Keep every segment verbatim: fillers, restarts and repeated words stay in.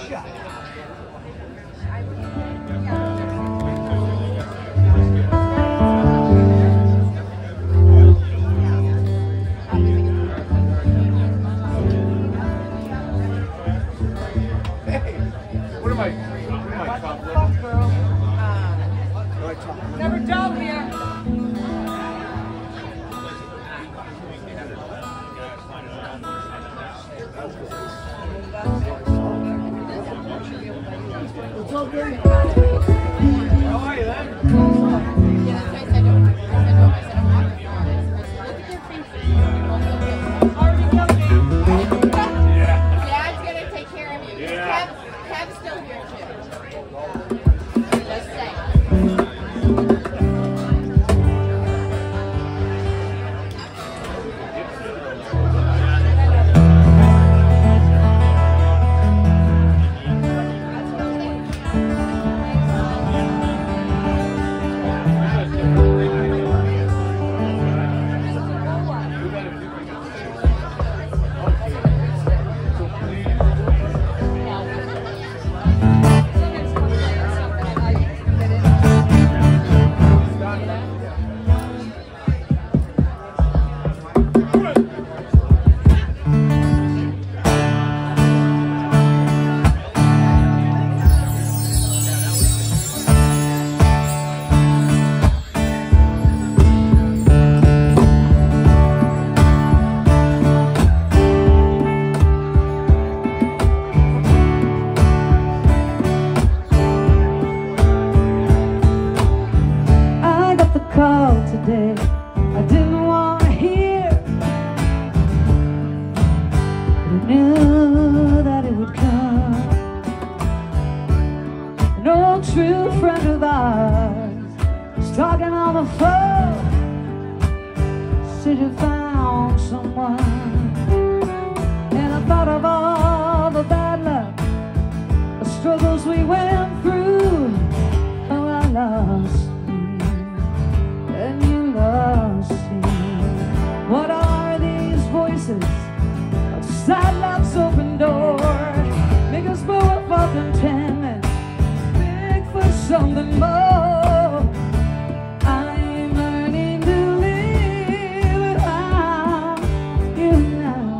Shach. What am I? What am I? Chocolate? Fuck, girl. Uh, Never dull here. It's all good. How are you then? Yeah, that's nice. I don't. I said no. I said I'm not going to. Look at their faces. Yeah. Dad's gonna take care of you. Yeah. Kev, Kev's still here too. Just saying. Today, I didn't want to hear, but I knew that it would come. An old true friend of ours was talking on the phone. Said you found someone, and I thought of all the bad luck, the struggles we went through. Oh, I lost. What are these voices outside love's open door? Make us blow up for contentment, beg for something more. I'm learning to live without you now.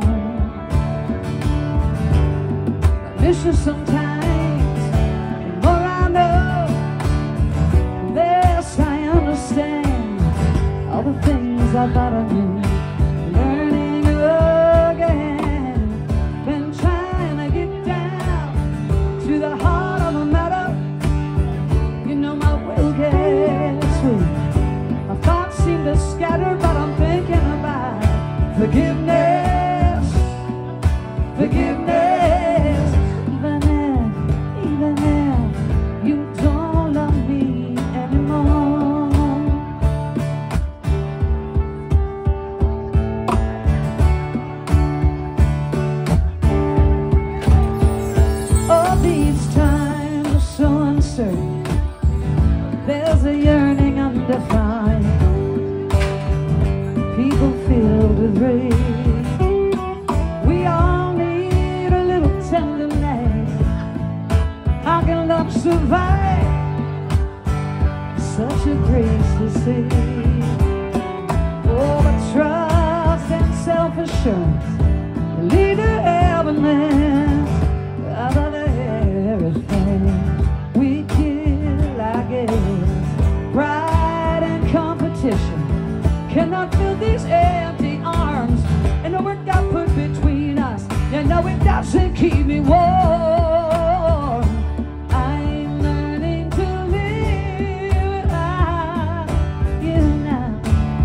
I miss you sometimes. The more I know, the less I understand all the things I thought I knew. Learning again, been trying to get down to the heart of the matter. You know my will gets weak, my thoughts seem to scatter, but I'm thinking about forgiveness, forgiveness. Even if, even if you don't love me anymore. There's a yearning undefined, people filled with rage. We all need a little tenderness. How can love survive such a grace to see? Oh, but trust and self-assurance lead to heaviness. Other everything we kill, I guess. Pride and competition cannot fill these empty arms, and the work God put between us, you know it doesn't keep me warm. I'm learning to live without you now.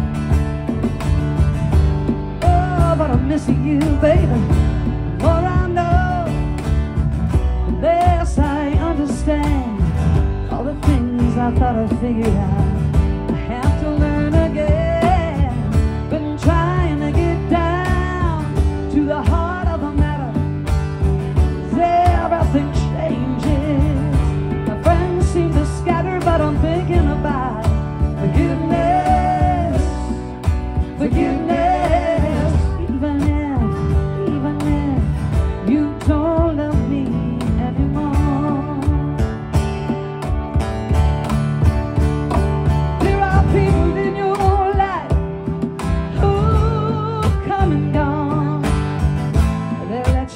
Oh, but I'm missing you, baby. The more I know, the less I understand all the things I thought I figured out. I have to learn again. Been trying to get down to the heart of the matter. Everything changes. My friends seem to scatter, but I'm thinking about forgiveness, forgiveness. Even if, even if you don't love me anymore.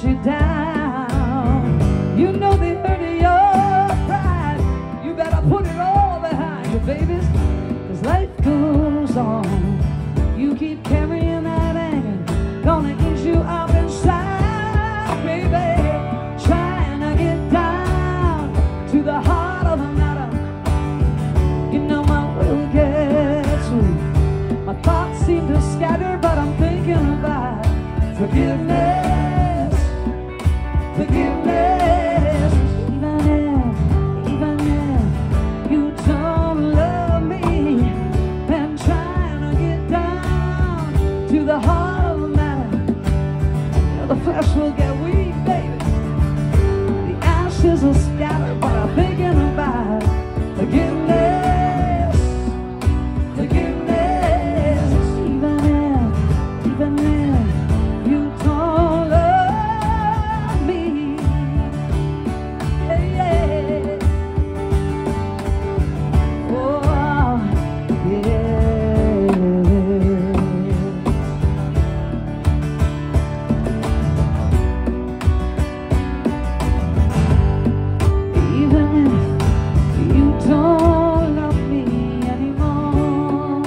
let you down. You know the hurt of your pride. You better put it all behind you, babies, 'cause life goes on. You keep carrying that anger, gonna ease you up inside, baby. Trying to get down to the heart of the matter. You know my will gets weak. My thoughts seem to scatter, but I'm thinking about forgiveness, forgiveness. Even if, even if you don't love me, then trying to get down to the heart of the matter. You know, the flesh will get weak, baby. The ashes will scatter, but I'm thinking about forgiveness, forgiveness. Even if, even if you don't love me, yeah, yeah. Oh, yeah. Even if you don't love me anymore.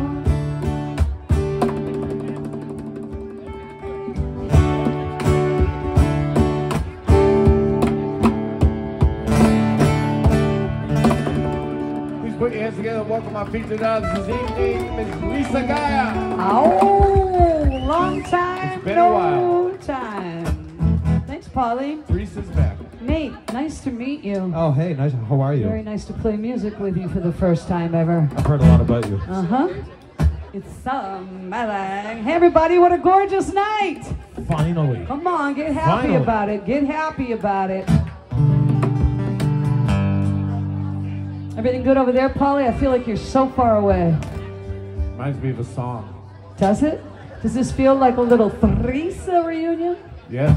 Please put your hands together and welcome our featured artist this evening, Miss Lisa Gaia. Oh, long time, It's been a no while. time. Thanks, Polly. Lisa's back. Nate, nice to meet you. Oh, hey, nice. How are you? Very nice to play music with you for the first time ever. I've heard a lot about you. Uh-huh. It's somebody. Hey, everybody, what a gorgeous night. Finally. Come on, get happy Finally. about it. Get happy about it. Everything good over there, Polly? I feel like you're so far away. Reminds me of a song. Does it? Does this feel like a little Teresa reunion? Yes.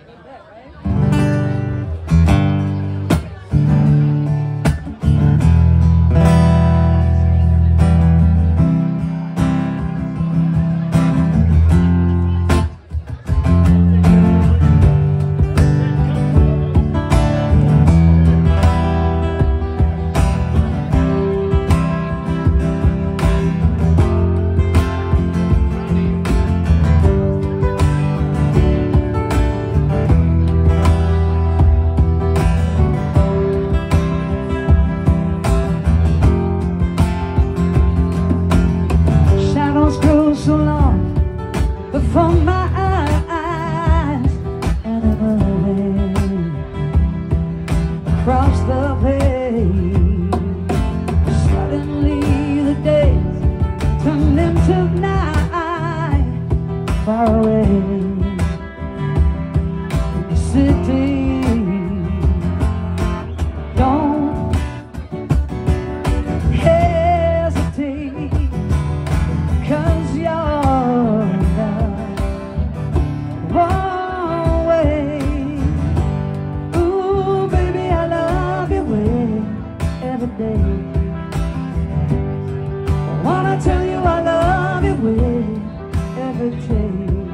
Shadows grow so long before my eyes, and another way across the page. Suddenly the days turn into night, far away in the city. Don't hesitate, 'cause you're the one way. Ooh, baby, I love you way every day. I wanna tell you I love you way every day.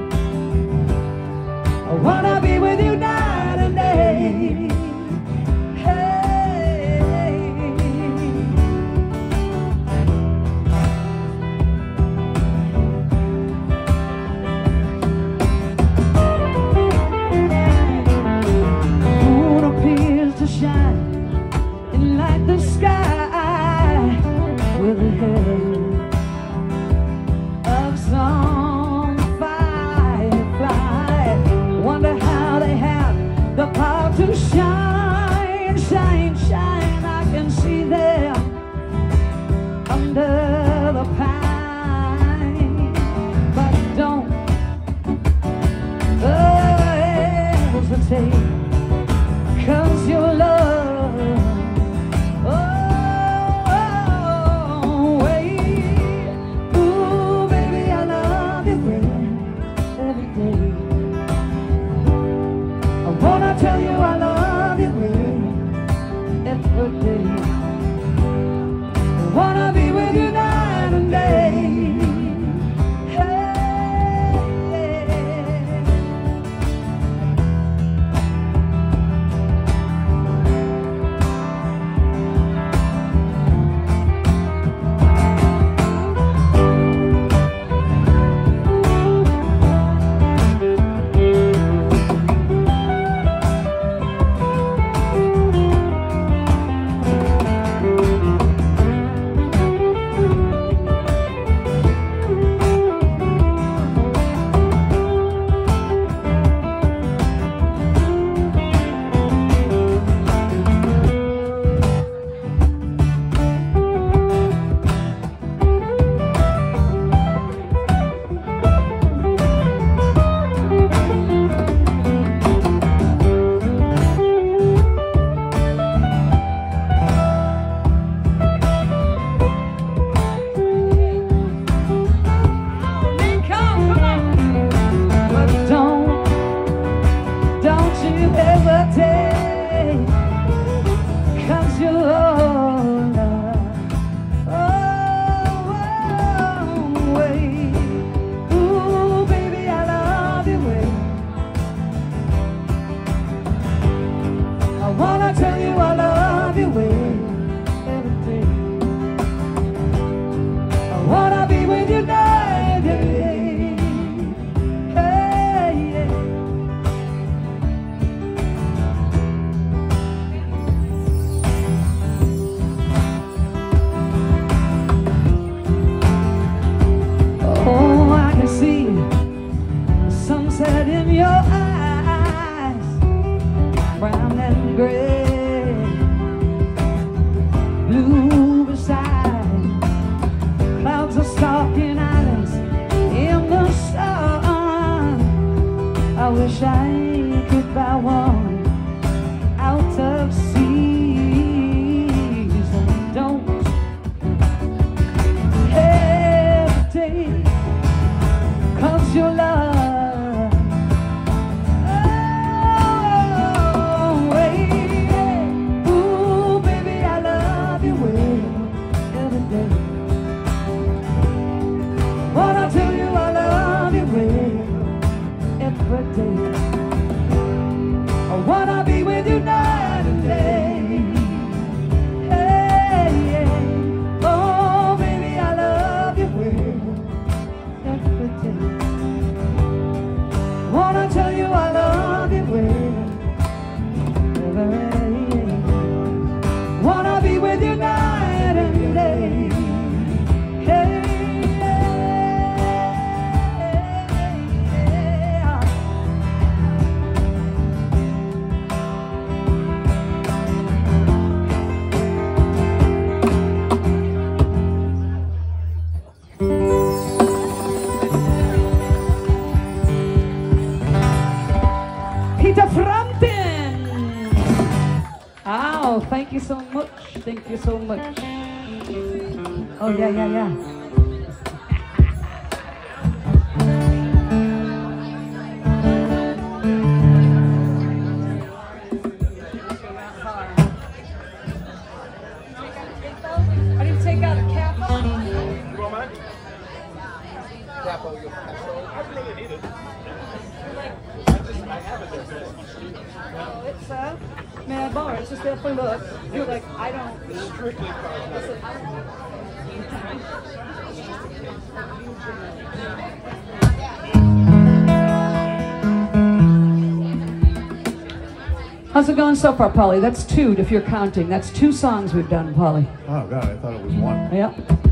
I wanna be with you night and day. Hey. Moon appears to shine and light the sky with a head of some firefly. Wonder how they have the power to shine, shine, shine. I can see them under the pine, but don't hesitate, 'cause your love, oh, wait. Ooh, baby, I love you way every day. I wanna tell you I love you way every day. I wanna be with you night and day. Hey, day, 'cause you're all away. Ooh, baby, I love you way. I wanna tell you I love you way every day. I wanna be with you night and day. Hey, yeah. Oh, I can see the sunset in your eyes, brown and gray, blue beside, clouds are stalking islands in the sun. I wish I could buy one out of season. Don't hesitate, 'cause your love, oh, wait. Ooh, baby, I love you way every day. Wanna tell you I love you way every day. I wanna be with you night and day. Hey, yeah. Oh, baby, I love you way every day. Wanna tell you I love you way every day. Wanna be with you night and day. Hey, yeah. Peter Frampton. Oh, thank you so much. Thank you so much. Oh, yeah, yeah, yeah. I didn't take out a cap. Oh, it's uh, may I borrow? It's just there for look. You're like, I don't. Strictly listen, I don't. How's it going so far, Polly? That's two, if you're counting. That's two songs we've done, Polly. Oh, God, I thought it was one. Yep.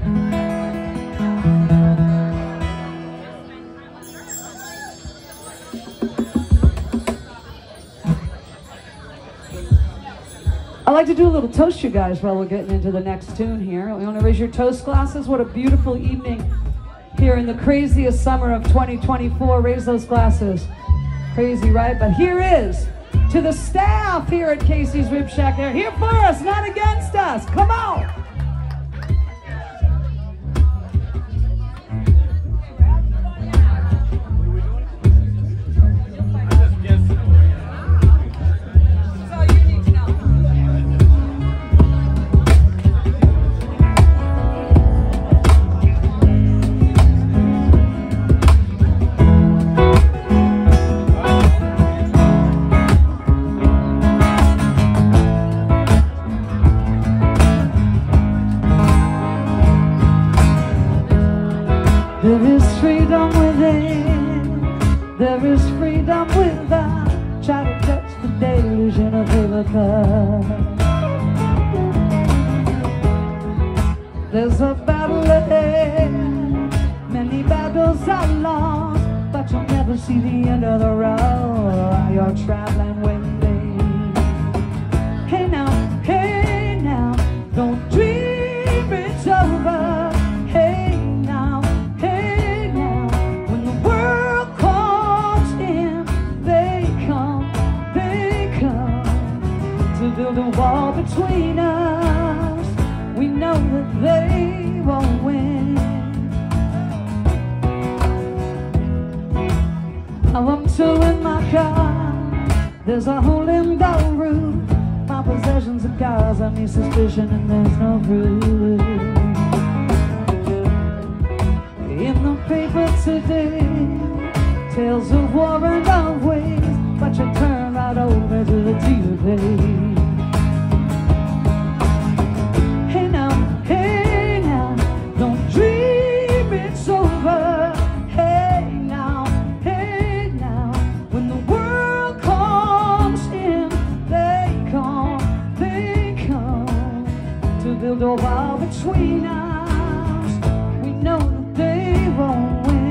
I like to do a little toast, you guys, while we're getting into the next tune here. We want to raise your toast glasses. What a beautiful evening here in the craziest summer of twenty twenty-four. Raise those glasses. Crazy, right? But here is to the staff here at Casey's Rib Shack. They're here for us, not against us. Come on. There is freedom within, there is freedom without. Try to touch the delusion of overcome. There's a battle ahead, many battles are lost, but you'll never see the end of the road. You're traveling with me. Hey now, hey now, don't dream it's over. Build a wall between us. We know that they won't win. Now I'm still in my car, There's a hole in the roof. My possessions are cause I need suspicion and there's no proof. In the paper today, tales of war and of ways, but you turn right over to the T V. Hey now, hey now, don't dream it's over. Hey now, hey now, when the world comes in, they come, they come to build a wall between us. We know that they won't win.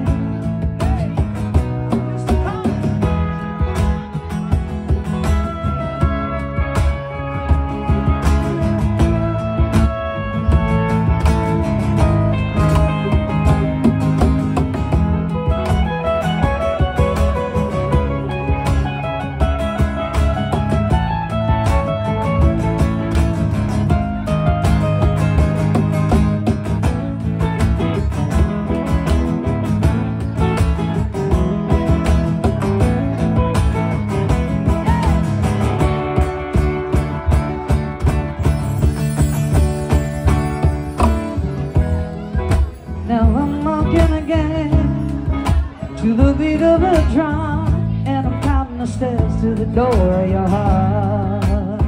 To the beat of a drum, and I'm counting the steps to the door of your heart.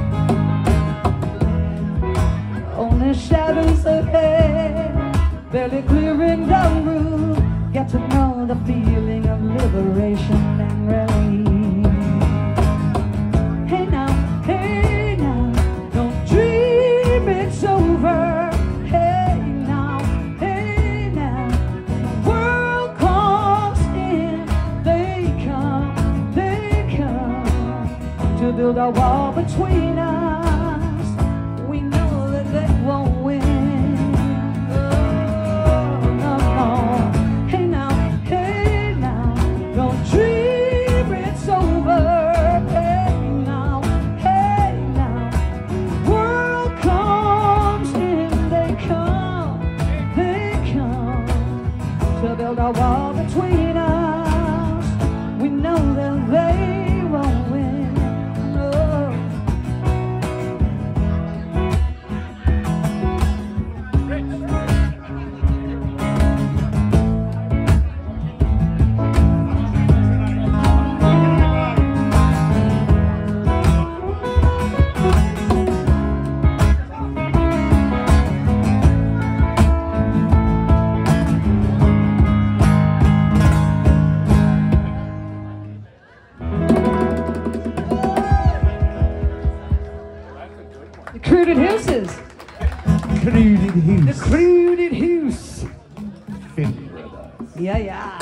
Only shadows ahead, barely clearing the room. Get to know the feeling of liberation and relief. Hey now, hey now, don't dream it's over. To build a wall between us, we know that they won't win. Oh, no, no. Hey now, hey now, don't dream it's over. Hey now, hey now, world comes in, they come, they come to build a wall between us. We know that they won't win. Cruded Houses. Cruded The House. Cruded House. Fin Brothers. Yeah, yeah.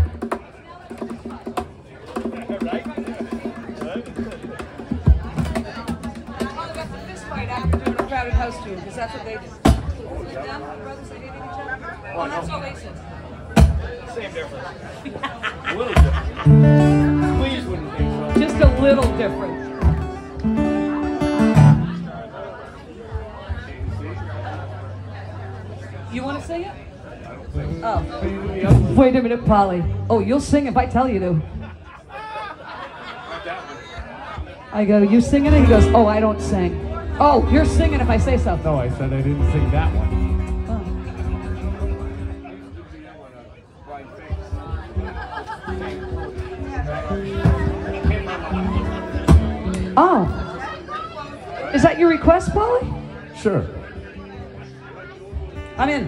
Crowded house tune, because that's what they do. Them brothers, they dating each other. Well, that's all they said. Same difference. A little different. Please wouldn't think so. Just a little different. You want to sing it? Oh. Wait a minute, Polly. Oh, you'll sing if I tell you to. I go, you singing it? He goes, oh, I don't sing. Oh, you're singing if I say so. No, I said I didn't sing that one. Oh. Is that your request, Polly? Sure. I'm in.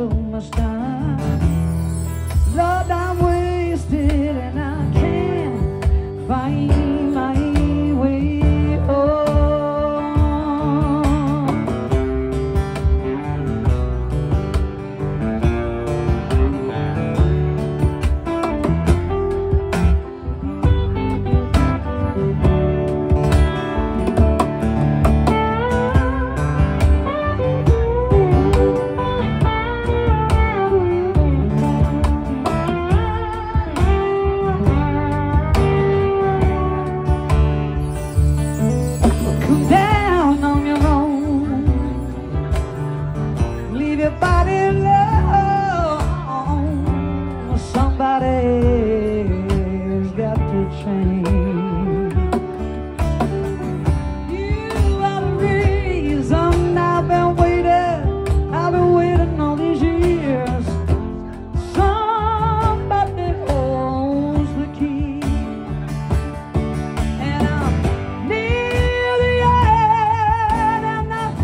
so much time. Lord, I'm wasted and I can't find my way home. Come down on your own, leave your body alone. Somebody's got to change. You are the reason I've been waiting, I've been waiting all these years. Somebody holds the key, and I'm near the end, and I'm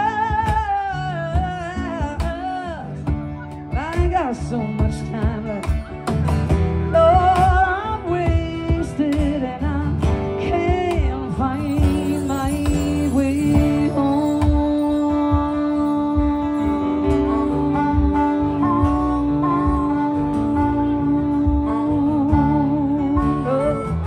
just, I ain't got so much time left. Lord, I'm wasted and I can't find my way home.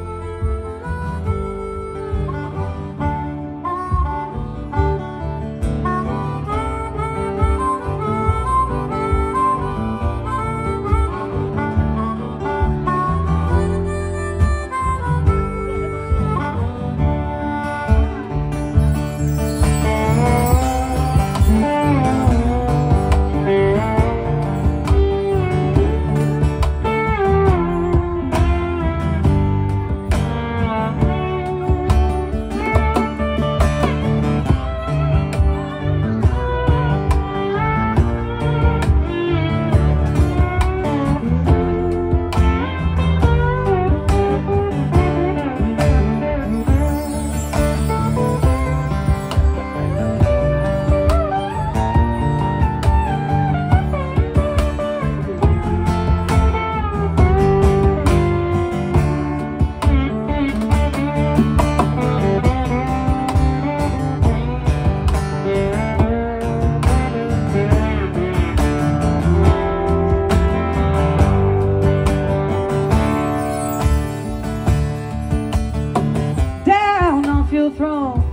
Down off your throne,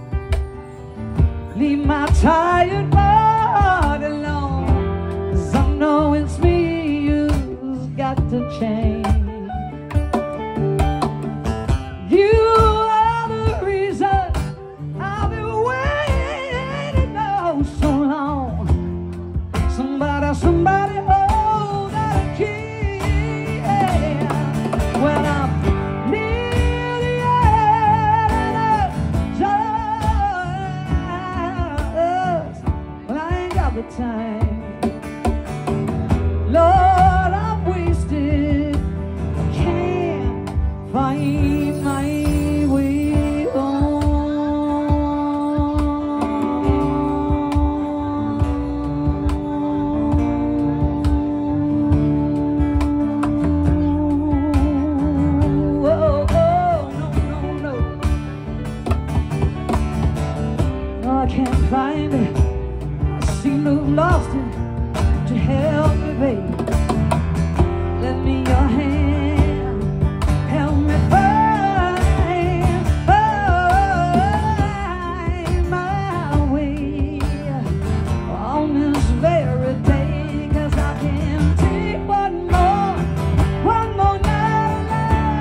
leave my tired body alone, 'cause I know it's me who's got to change. You are the reason I've been waiting oh so long. Somebody, somebody hold that key, yeah. When I'm near the end, just, well, I ain't got the time. Lord, I'm wasted, can't find my way home. Oh, oh, no, no, no. No, I can't find it. I seem to have lost it. To help me, babe, lend me your hand, help me find, find my way on this very day, 'cause I can't take one more, one more night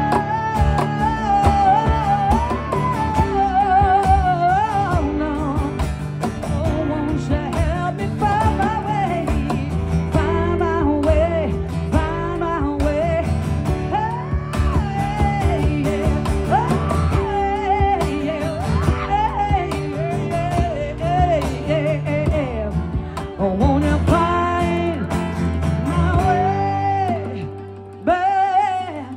alone. No, oh, won't you help me find my way? Find my way, find my way. Hey, yeah. Hey, yeah. Hey, yeah. Oh, won't you find my way back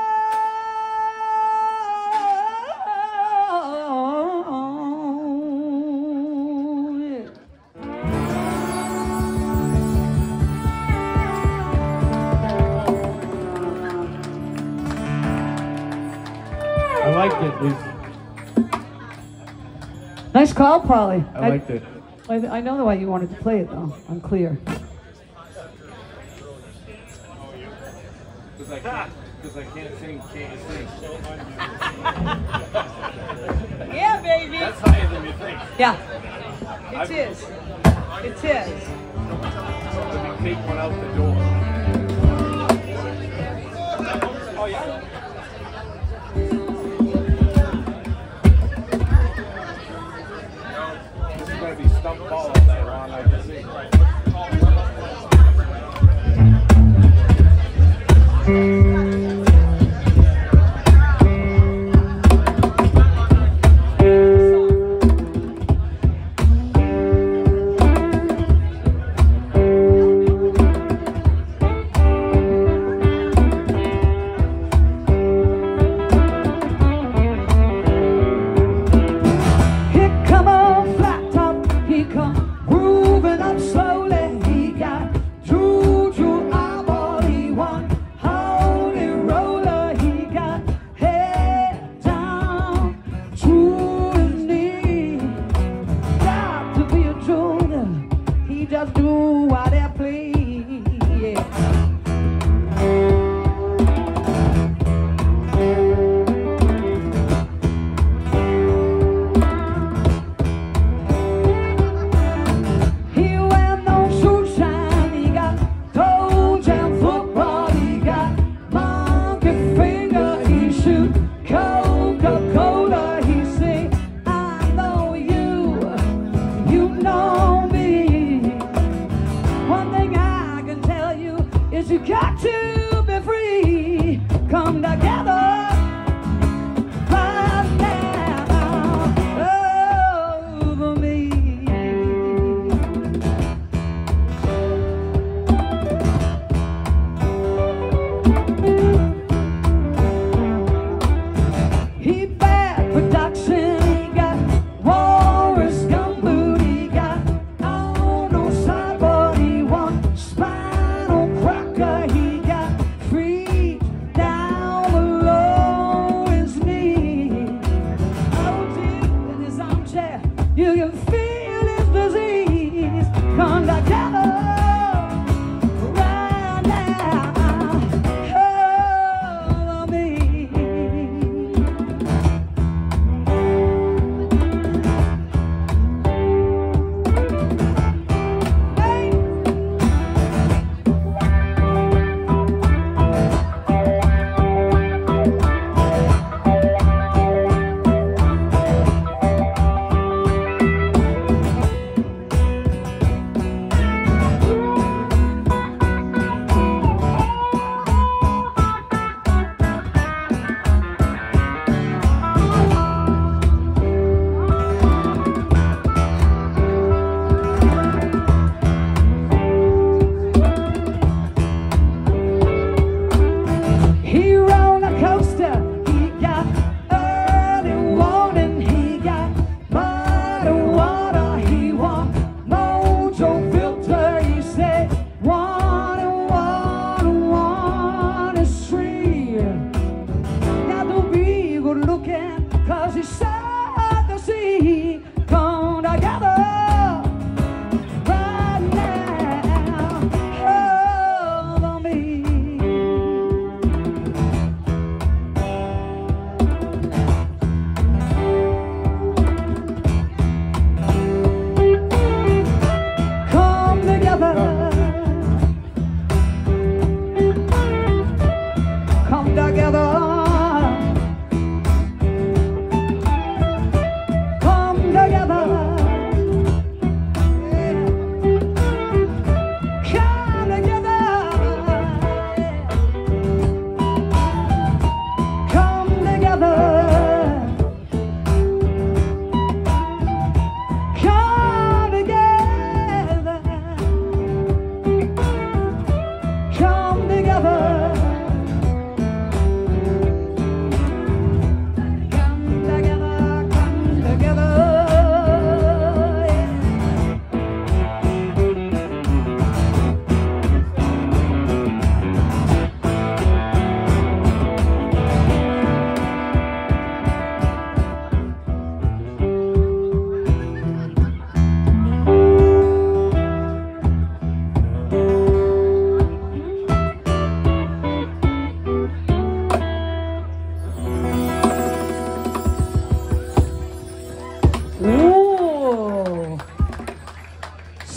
home? Nice call, Polly. I liked it. I, I know the way you wanted to play it, though. I'm clear. Because I can't, because I can't sing, can't sing. Yeah, baby. That's higher than you think. Yeah. It is. It is. Let me take one out the door. Oh, yeah. This is going to be stump ball all night long, I can see. Just do what they please. Yeah. He wear no shoe shine. He got toe jam football. He got monkey finger. He shoot Coca-Cola. He say, I know you. You know me. One thing I can tell you is you got to be free. Come together right now over me. He bad production. He got Walrus gumboot. He got on no sideboard. He want spinal cracker. He got free down below his knee. Oh, deep in his armchair, you can feel his disease. Come together right now over me. Hey.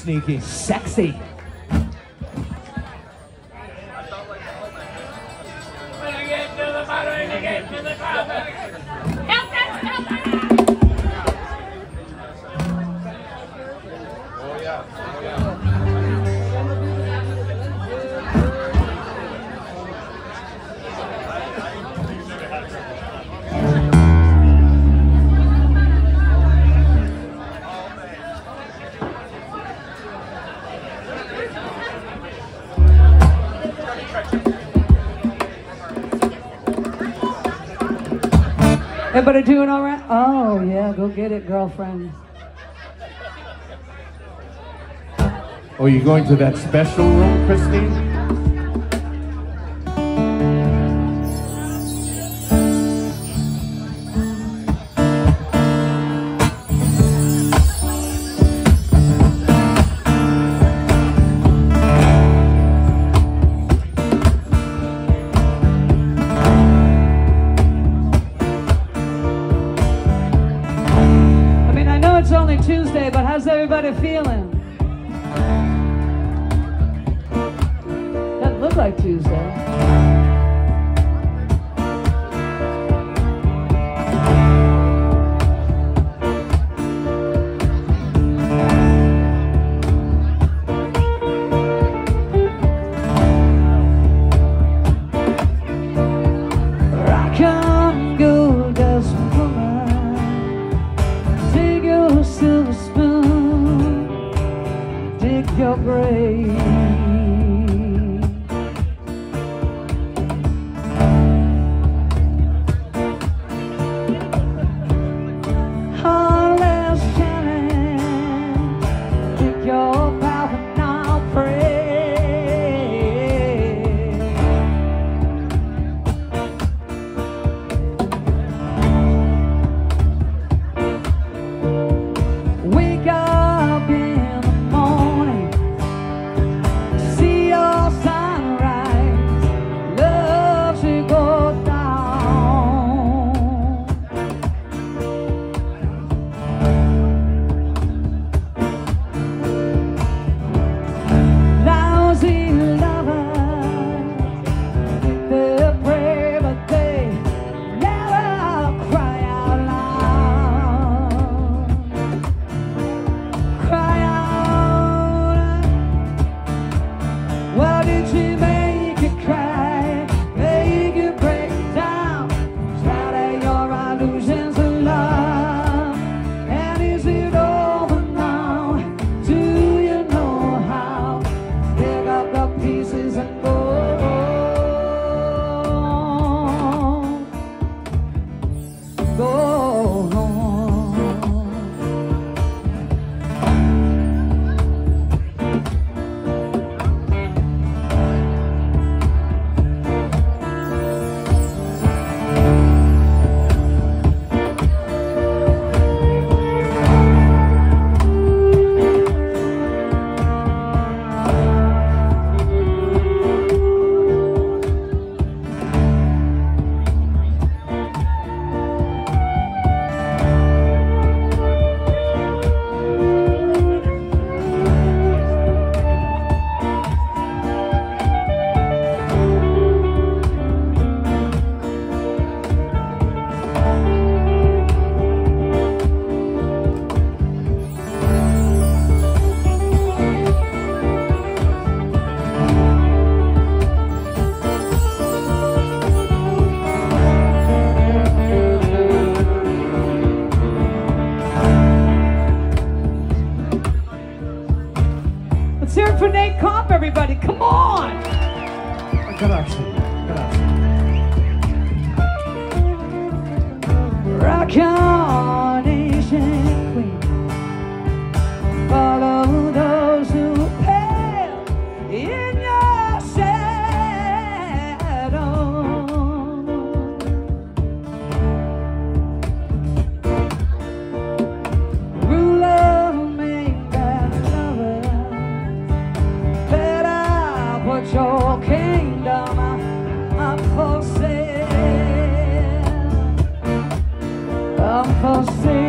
sneaky. Sexy. Everybody doing all right? Oh, yeah, go get it, girlfriend. Oh, you going to that special room, Christine? Tuesday, but how's everybody feeling? Doesn't look like Tuesday. Your grave. Harless challenge, take your power now, pray. Wake up in the morning. Let's hear it for Nate Comp, everybody. Come on! Grazie, grazie. Rock your nation queen. Follow those who pale in your shadow. Ruler, make that lover. Better put your kingdom up for sale. Up for sale.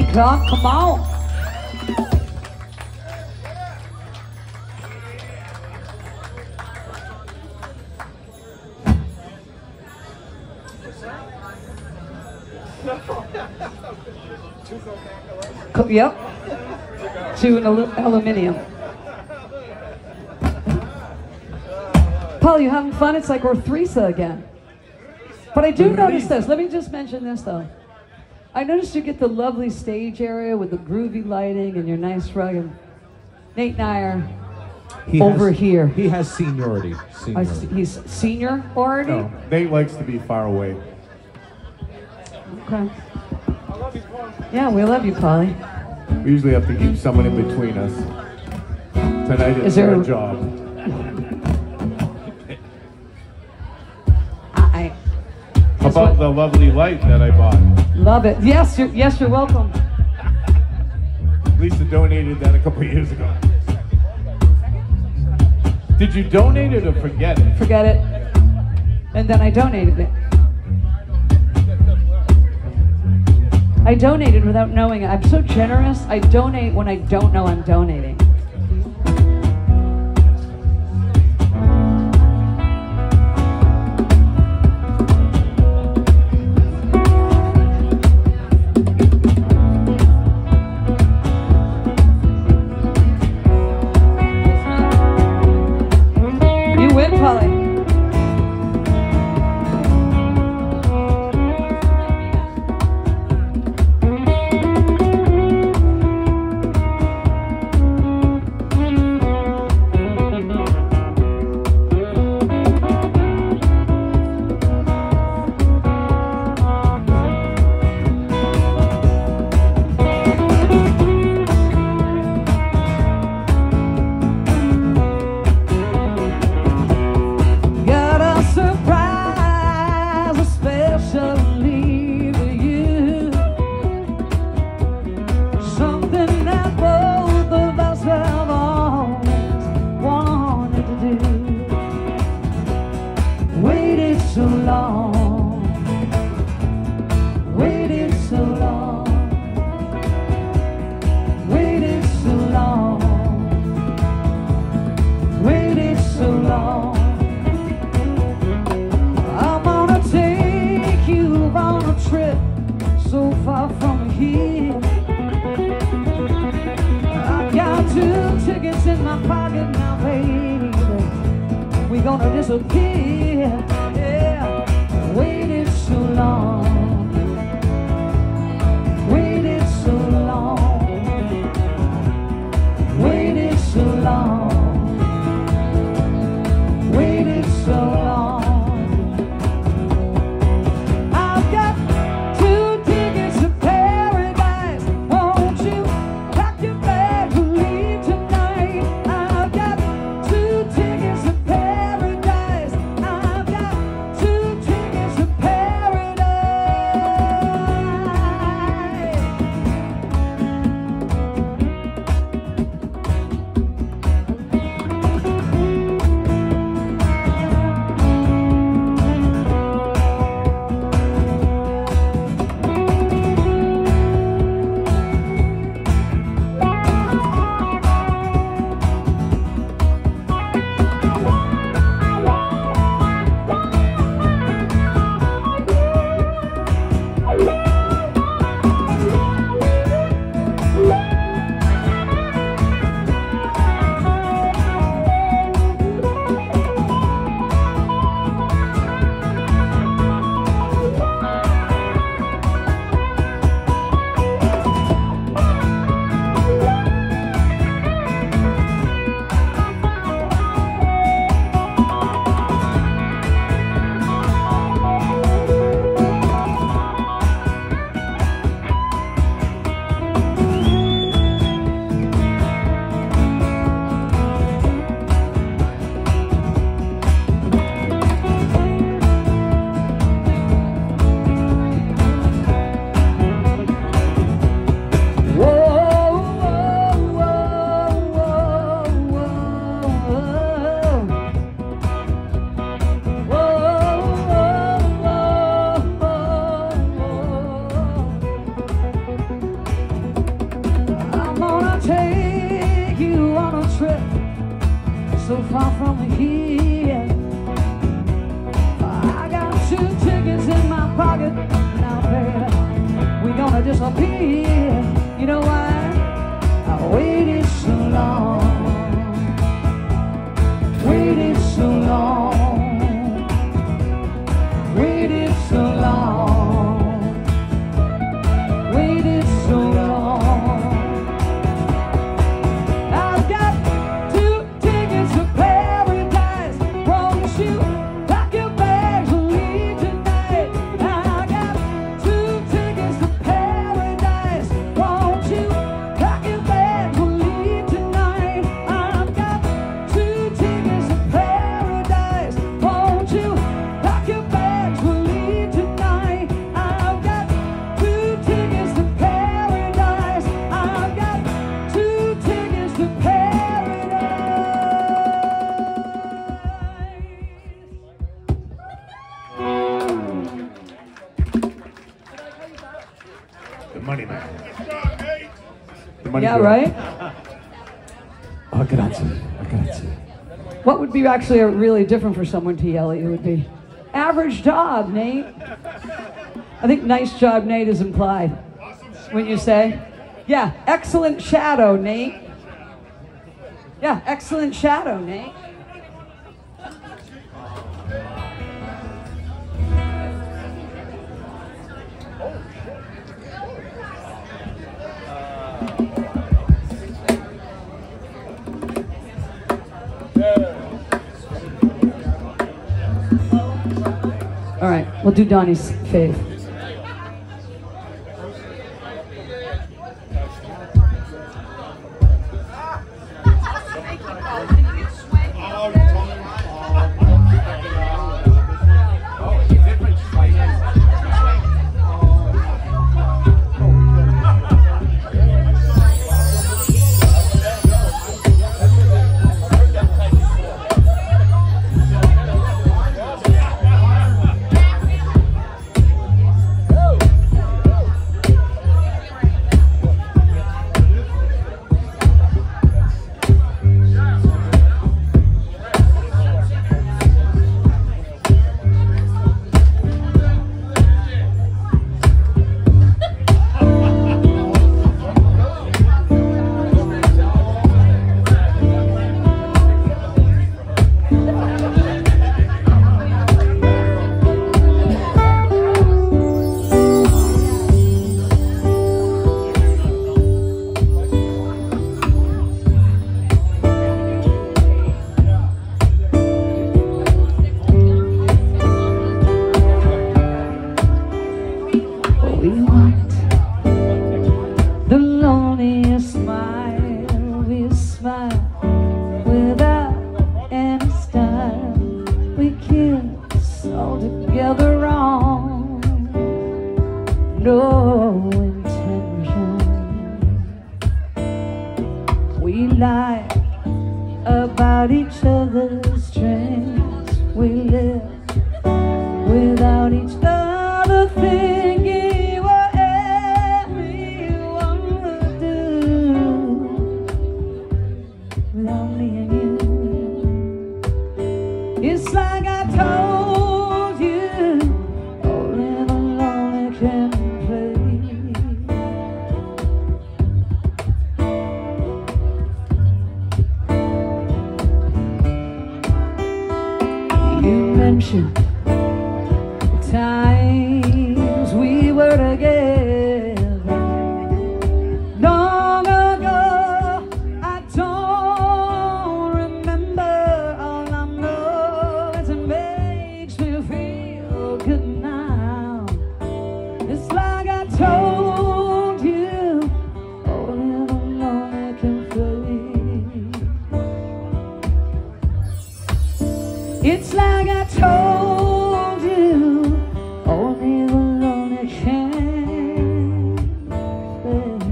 Doc. Come on. Co- Yep. To an alu- aluminium. Paul, you having fun? It's like Orthresa again. But I do notice this. Let me just mention this, though. I noticed you get the lovely stage area with the groovy lighting and your nice rug. And Nate and I are He over has, here. He has seniority. I seniority. see- he's senior already? No, Nate likes to be far away. Okay. Yeah, we love you, Polly. We usually have to keep someone in between us. Tonight it's Is there our a- job. I How about the lovely light that I bought? love it. Yes, you're, yes, you're welcome. Lisa donated that a couple years ago. Did you donate it or forget it? Forget it. And then I donated it. I donated without knowing it. I'm so generous. I donate when I don't know I'm donating. You win, Polly. Got a surprise, especially for you. Something that both of us have always wanted to do. Waited so long, waited so long, waited so long, waited so long. I'm gonna take you on a trip so far from here. I've got two tickets in my pocket now, baby. We're gonna disappear. Yeah, waited so long, waited so long, waited so long, waited so long. I've got two tickets to paradise. Won't you pack your bag and leave tonight? I've got two tickets to paradise. I've got two tickets to paradise. trip so far from here. I got two tickets in my pocket now, baby. We're gonna disappear. You know why? I waited so long, waited so long, waited so long, waited so long. I've got two tickets to paradise. Won't you pack your bags and leave tonight? I got two tickets to paradise. Won't you pack your bags and leave tonight? I've got two tickets to paradise. Won't you pack your bags and leave tonight? I've got two tickets to paradise. I've got two tickets to The money man. The money Yeah, girl. right? Oh, grazie. Grazie. What would be actually a really different for someone to yell at you would be, average job, Nate. I think nice job, Nate, is implied. Wouldn't you say? Yeah, excellent shadow, Nate. Yeah, excellent shadow, Nate. All right, we'll do Donnie's fave. We want the loneliest smile. We smile without any style. We kiss all together wrong. No intention. We lie about each other's dreams. We live without each other thinking what everyone would do without me and you. It's like I told you, only the lonely can play. You mentioned times we were together long ago. I don't remember. All I know is it makes me feel good now. It's like I told you, only the lonely can fade. It's like I told you, only the lonely can fade.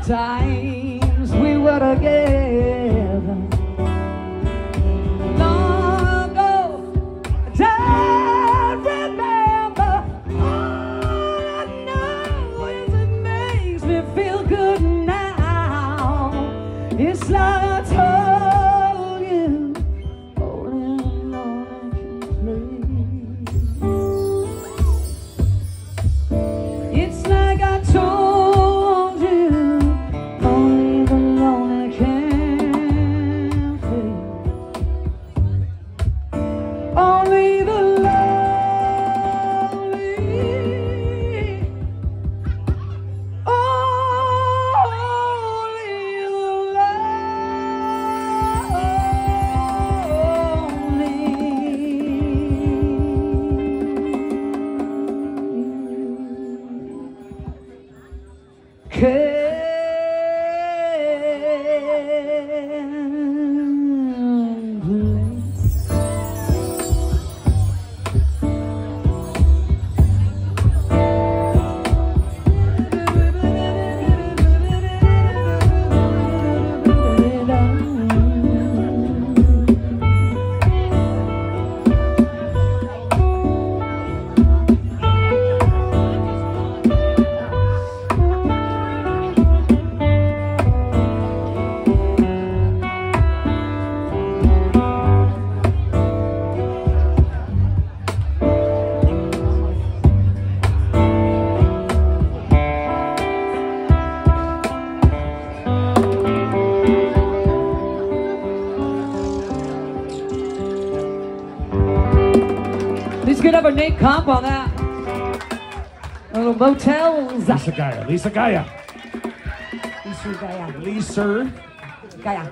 times we were together. Long ago, I don't remember. All I know is it makes me feel good now. It's like I told you, only alone I can play. It's like I told you, only the lonely can feel. Only the lonely, only the lonely can. Please get up a Nate comp on that. Little motels. Lisa Gaia. Lisa Gaia. Lisa Gaia. Lisa. Gaia.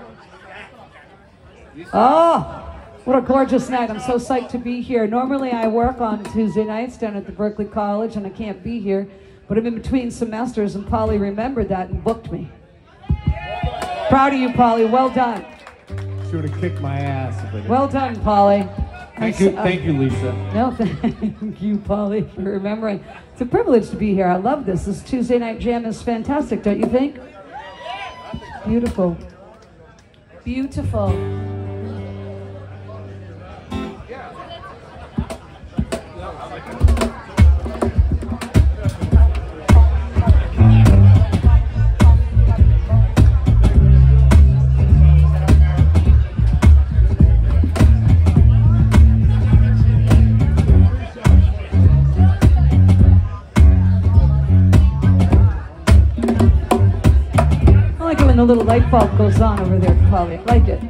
Oh, what a gorgeous night. I'm so psyched to be here. Normally I work on Tuesday nights down at the Berkeley College and I can't be here, but I'm in between semesters and Polly remembered that and booked me. Proud of you, Polly. Well done. She would have kicked my ass. If I didn't. Well done, Polly. Thank you, thank you, Lisa. No, thank you, Polly, for remembering. It's a privilege to be here. I love this. This Tuesday night jam is fantastic, don't you think? Beautiful. Beautiful. The little light bulb goes on over there, Polly. I like it.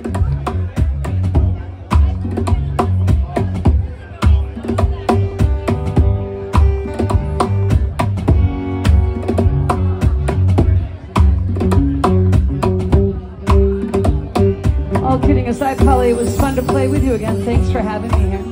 All kidding aside, Polly, it was fun to play with you again. Thanks for having me here.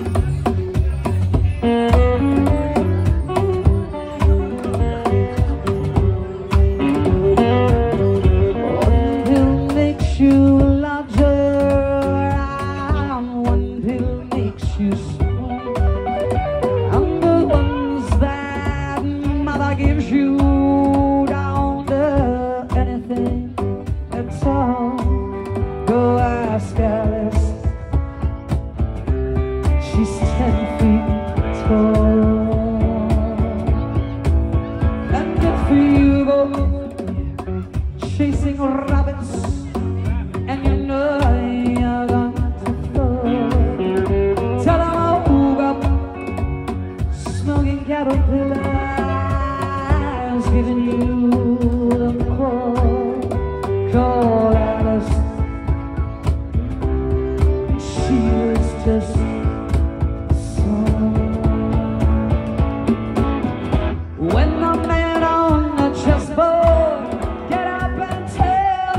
When the man on the chessboard get up and tell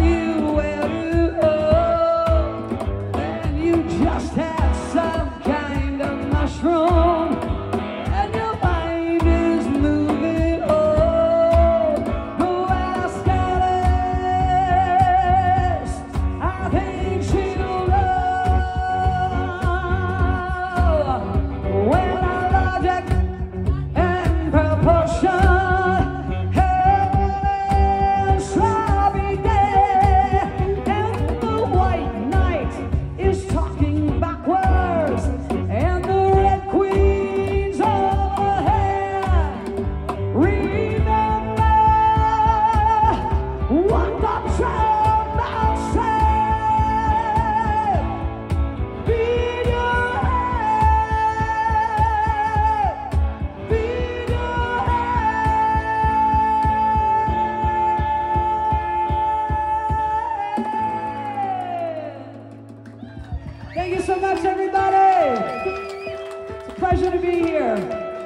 much, everybody. It's a pleasure to be here.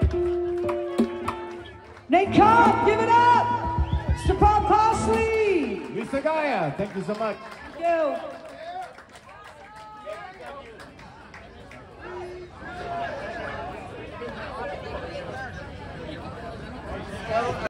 Nate Cobb, give it up. Mister Paul Costley. Lisa Gaia, thank you so much. Thank you.